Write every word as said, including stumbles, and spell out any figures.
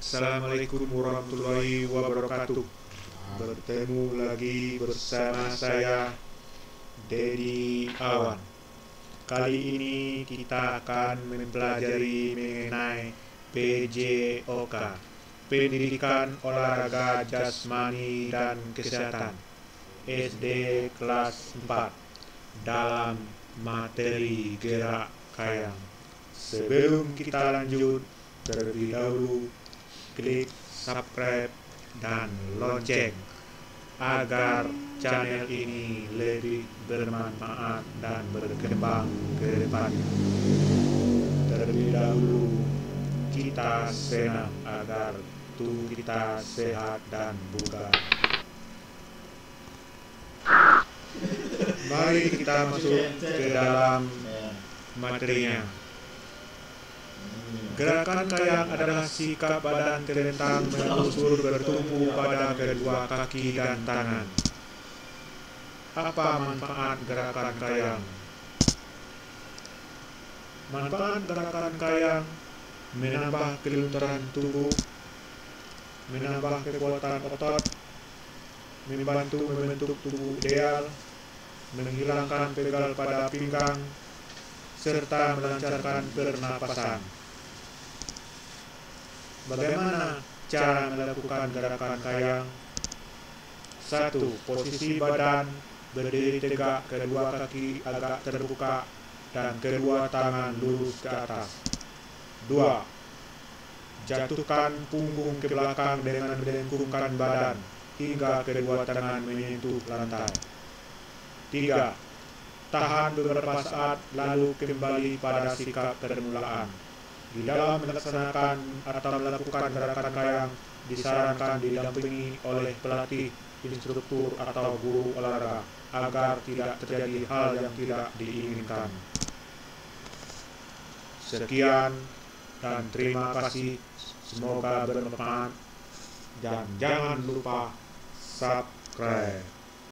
Assalamualaikum warahmatullahi wabarakatuh. Bertemu lagi bersama saya Dedi Awan. Kali ini kita akan mempelajari mengenai P J O K, Pendidikan Olahraga Jasmani dan Kesehatan, S D kelas empat, dalam materi gerak kayang. Sebelum kita lanjut, terlebih dahulu klik subscribe dan lonceng agar channel ini lebih bermanfaat dan berkembang ke depannya. Terlebih dahulu kita senam agar tubuh kita sehat dan bugar. Mari kita masuk ke dalam materinya. Gerakan kayang adalah sikap badan terlentang menusur bertumpu pada kedua kaki dan tangan. Apa manfaat gerakan kayang? Manfaat gerakan kayang menambah kelunturan tubuh, menambah kekuatan otot, membantu membentuk tubuh ideal, menghilangkan pegal pada pinggang, serta melancarkan pernapasan. Bagaimana cara melakukan gerakan kayang? Satu. Posisi badan berdiri tegak, kedua kaki agak terbuka dan kedua tangan lurus ke atas. Dua. Jatuhkan punggung ke belakang dengan melengkungkan badan hingga kedua tangan menyentuh lantai. Tiga. Tahan beberapa saat lalu kembali pada sikap permulaan. Di dalam melaksanakan atau melakukan gerakan kayang disarankan didampingi oleh pelatih, instruktur atau guru olahraga agar tidak terjadi hal yang tidak diinginkan. Sekian dan terima kasih, semoga bermanfaat dan jangan lupa subscribe.